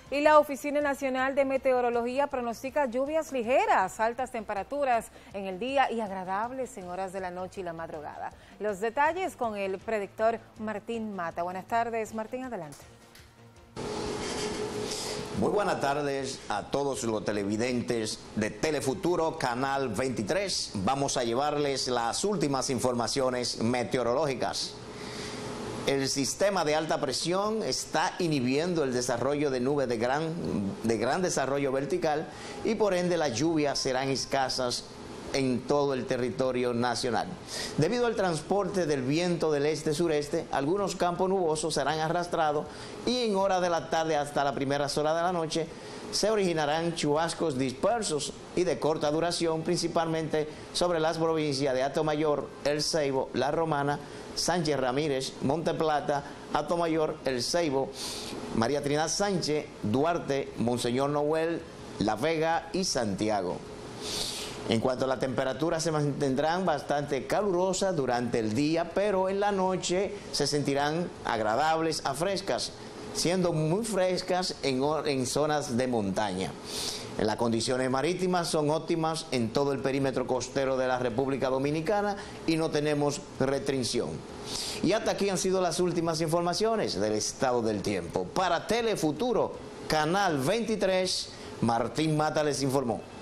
Y la Oficina Nacional de Meteorología pronostica lluvias ligeras, altas temperaturas en el día y agradables en horas de la noche y la madrugada. Los detalles con el predictor Martín Mata. Buenas tardes, Martín, adelante. Muy buenas tardes a todos los televidentes de Telefuturo, Canal 23. Vamos a llevarles las últimas informaciones meteorológicas. El sistema de alta presión está inhibiendo el desarrollo de nubes de gran desarrollo vertical y por ende las lluvias serán escasas en todo el territorio nacional. Debido al transporte del viento del este-sureste, algunos campos nubosos serán arrastrados y en horas de la tarde hasta las primeras horas de la noche se originarán chubascos dispersos y de corta duración, principalmente sobre las provincias de Atomayor, El Ceibo, La Romana, Sánchez Ramírez, Monte Plata, Atomayor, El Ceibo, María Trinidad Sánchez, Duarte, Monseñor Noel, La Vega y Santiago. En cuanto a la temperatura, se mantendrán bastante calurosas durante el día, pero en la noche se sentirán agradables a frescas, siendo muy frescas en zonas de montaña. Las condiciones marítimas son óptimas en todo el perímetro costero de la República Dominicana y no tenemos restricción. Y hasta aquí han sido las últimas informaciones del estado del tiempo. Para Telefuturo, Canal 23, Martín Mata les informó.